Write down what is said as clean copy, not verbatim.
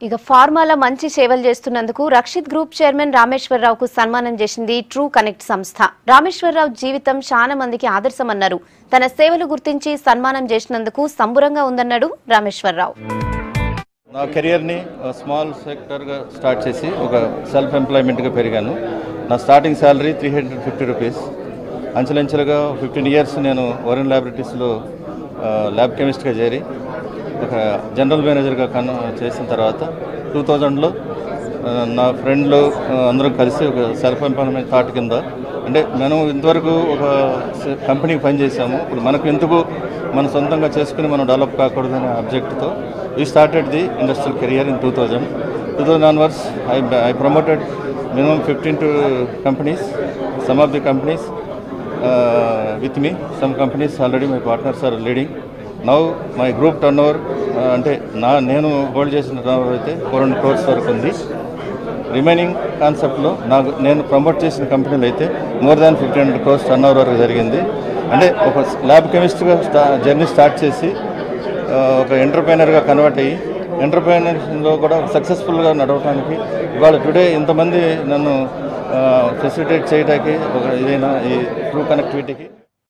ఇక ఫార్మాల మంచి సేవలు చేస్తున్నందుకు రక్షిత్ గ్రూప్ చైర్మన్ రామేశ్వర్ రావుకు సన్మానం చేసింది ట్రూ కనెక్ట్ సంస్థ. రామేశ్వర్ రావు జీవితం చాలా మందికి ఆదర్శమన్నారు. తన సేవలు గుర్తించి సన్మానం చేసినందుకు సంబురంగా ఉందన్నాడు రామేశ్వర్ రావు. నా కెరియర్ని స్మాల్ సెక్టర్గా స్టార్ట్ చేసి ఒక సెల్ఫ్ ఎంప్లాయ్మెంట్గా పెరిగాను. నా స్టార్టింగ్ శాలరీ 350 రూపీస్. అంచెలంచెలుగా 15 ఇయర్స్ నేను వరుణ్ ల్యాబొరేటరీస్లో ల్యాబ్ కెమిస్ట్గా చేరి ఒక జనరల్ మేనేజర్గా చేసిన తర్వాత 2000లో నా ఫ్రెండ్లు అందరం కలిసి ఒక సెల్ఫ్ ఎంప్లాయ్మెంట్ థాట్ కింద, అంటే మనం ఇంతవరకు ఒక కంపెనీకి పనిచేసాము, ఇప్పుడు మనకు ఎందుకు మన సొంతంగా చేసుకుని మనం డెవలప్ కాకూడదు అనే ఆబ్జెక్ట్తో we started the industrial career in 2000 onwards. I promoted minimum 15 companies. Some of the companies with me, some companies already my partners are leading. Now my group turnover అంటే నేను హోల్డ్ చేసిన టర్నోవర్ అయితే 400 crores వరకు ఉంది. Remaining కాన్సెప్ట్లో నేను promote చేసిన కంపెనీలు అయితే మోర్ దాన్ 1500 crores టర్నోవర్ వరకు జరిగింది. అంటే ఒక ల్యాబ్ కెమిస్ట్గా జర్నీ స్టార్ట్ చేసి ఒక ఎంటర్ప్రైనర్గా కన్వర్ట్ అయ్యి ఎంటర్ప్రైనర్స్లో కూడా సక్సెస్ఫుల్గా నడవడానికి ఇవాళ టుడే ఇంతమంది నన్ను ఫెసిలిటేట్ చేయడానికి ఒక ఇదైనా ఈ ట్రూ కనెక్టివిటీకి